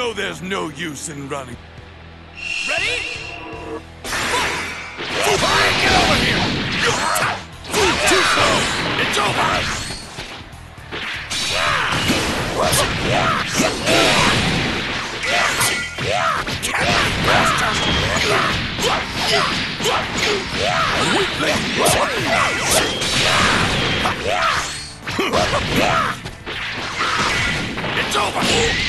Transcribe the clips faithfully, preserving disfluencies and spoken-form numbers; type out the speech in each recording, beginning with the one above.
know there's no use in running. Ready? Fight! Get over here! Too slow! It's over! It's over!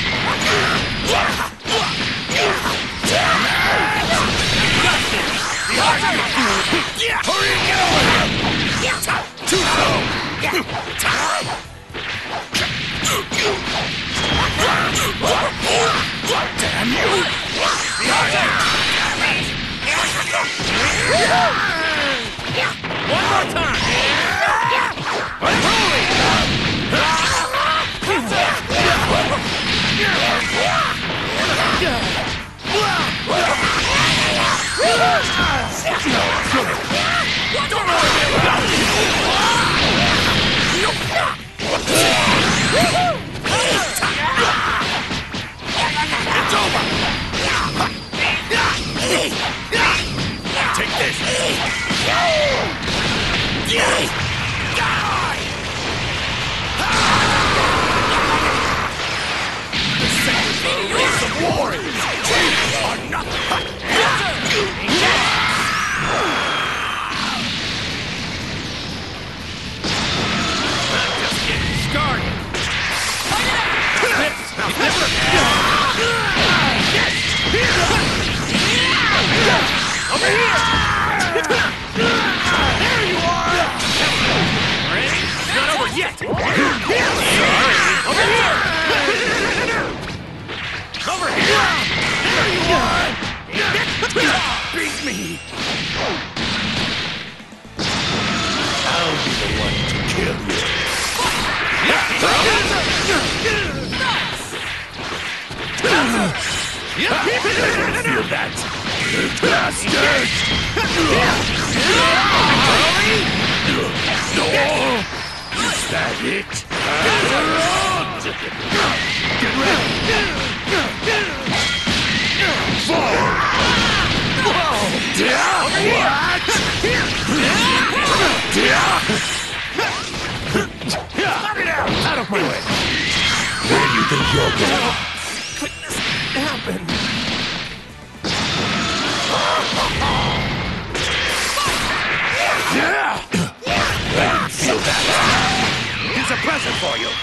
Hurry and get over here! Too slow! Damn you! One more time! Unruly! Don't worry about it! It's over! Take this! The sanctuary race of warriors! Traitors are nothing! I'm just getting started! Over here! There you are! Ready? Not over yet! Sorry! Over here! Over here! There you are! Beat me! I'll be the one to kill you. Feel that? Bastard! Is that it? Get ready! Fall! What? Out of my way! Where do you think you're going? Could this happen? Yeah! Feel that! Here's a present for you!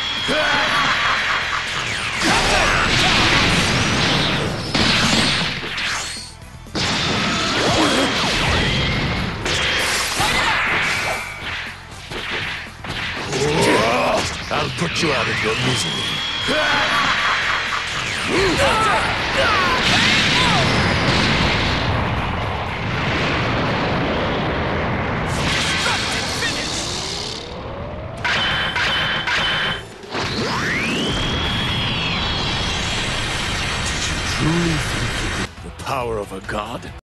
I'll put you out of your misery. Truly think you the power of a god?